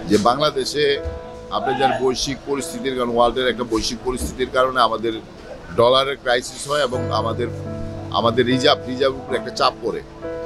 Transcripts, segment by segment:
যে বাংলাদেশে আপনি যার বৈশ্বিক পরিস্থিতির কারণে ওয়ার্ল্ডের একটা বৈশ্বিক পরিস্থিতির কারণে আমাদের ডলারের ক্রাইসিস হয় এবং আমাদের রিজার্ভ উপরে একটা চাপ পড়ে।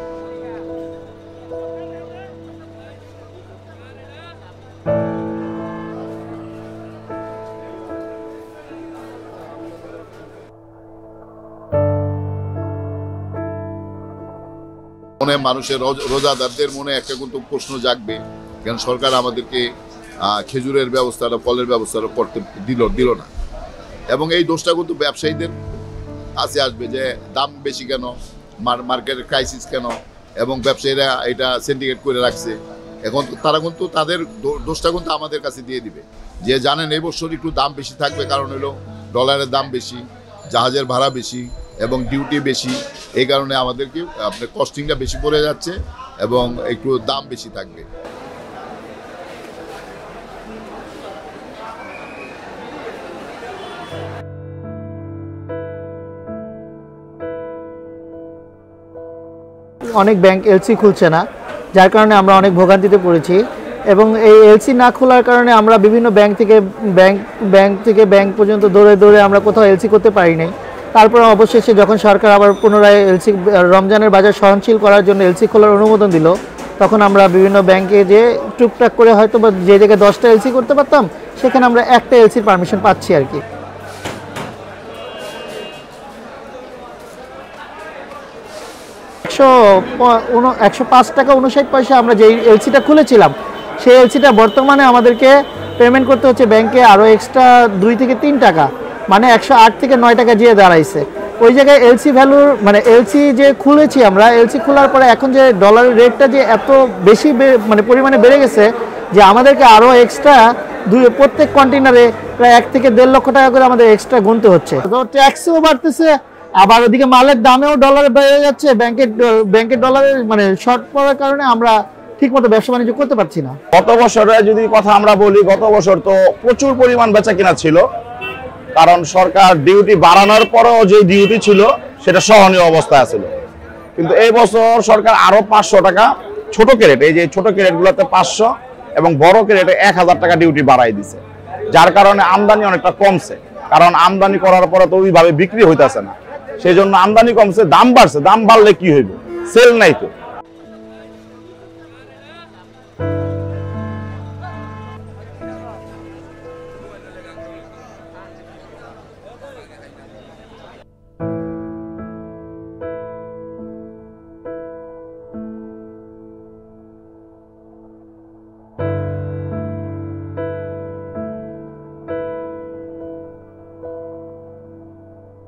মনে মানুষের রোজাদারদের মনে একটা কিন্তু প্রশ্ন জাগবে, কেন সরকার আমাদেরকে খেজুরের ব্যবস্থাটা, ফলের ব্যবস্থাটা করতে দিল না। এবং এই দোষটা কিন্তু ব্যবসায়ীদের কাছে আসবে যে দাম বেশি কেন, মার্কেটের ক্রাইসিস কেন, এবং ব্যবসায়ীরা এটা সিন্ডিকেট করে রাখছে। এখন তারা কিন্তু তাদের দোষটা কিন্তু আমাদের কাছে দিয়ে দিবে যে জানেন এই বছর একটু দাম বেশি থাকবে, কারণ হলো ডলারের দাম বেশি, জাহাজের ভাড়া বেশি এবং ডিউটি বেশি। এই কারণে আমাদেরকে আপনার কস্টিংটা বেশি পড়ে যাচ্ছে এবং একটু দাম বেশি থাকবে। অনেক ব্যাংক এলসি খুলছে না, যার কারণে আমরা অনেক ভোগান্তিতে পড়েছি। এবং এই এলসি না খোলার কারণে আমরা বিভিন্ন ব্যাংক পর্যন্ত দৌড়ে আমরা কোথাও এলসি করতে পারি নাই। তারপর অবশেষে যখন সরকার আবার পুনরায় এলসি রমজানের বাজার সহনশীল করার জন্য এলসি খোলার অনুমোদন দিল, তখন আমরা বিভিন্ন ব্যাংকে যে টুকটাক করে হয়তো বা যে জায়গায় 10টা এলসি করতে পারতাম সেখানে আমরা একটা এলসির পারমিশন পাচ্ছি আর কি। $105.59 আমরা যে এলসিটা খুলেছিলাম সেই এলসিটা বর্তমানে আমাদেরকে পেমেন্ট করতে হচ্ছে ব্যাংকে আরও এক্সট্রা 2 থেকে 3 টাকা, মানে 108 থেকে 9 টাকা দিয়ে দাঁড়াইছে। ওই জায়গায় এলসি ভ্যালুর মানে এলসি যে খুলেছি আমরা, এলসি খোলার পরে এখন যে ডলারের রেটটা যে এত বেশি মানে পরিমাণে বেড়ে গেছে যে আমাদেরকে আরও এক্সট্রা প্রত্যেক কন্টেনারে প্রায় 1 থেকে 1.5 লক্ষ টাকা করে আমাদের এক্সট্রা গুনতে হচ্ছে। তো ট্যাক্সও বাড়তেছে, আবার ওদিকে মালের দামেও ডলারে বেড়ে যাচ্ছে। ব্যাংকের ডলারের মানে শর্ট পড়ার কারণে আমরা ঠিকমতো ব্যবসা বাণিজ্য করতে পারছি না। গত বছরে যদি কথা আমরা বলি, গত বছর তো প্রচুর পরিমাণ বেচা কিনা ছিল, কারণ সরকার ডিউটি বাড়ানোর পরেও যে ডিউটি ছিল সেটা সহনীয় অবস্থায় ছিল। কিন্তু এই বছর সরকার আরো 500 টাকা ছোট ক্যারেট, এই যে ছোট ক্যারেটগুলোতে 500 এবং বড় ক্যারেটে 1000 টাকা ডিউটি বাড়াই দিছে, যার কারণে আমদানি অনেকটা কমছে। কারণ আমদানি করার পরে তো ওইভাবে বিক্রি হইতেছে না, সেই জন্য আমদানি কমছে, দাম বাড়ছে। দাম বাড়লে কি হইবে? সেল নাই তো।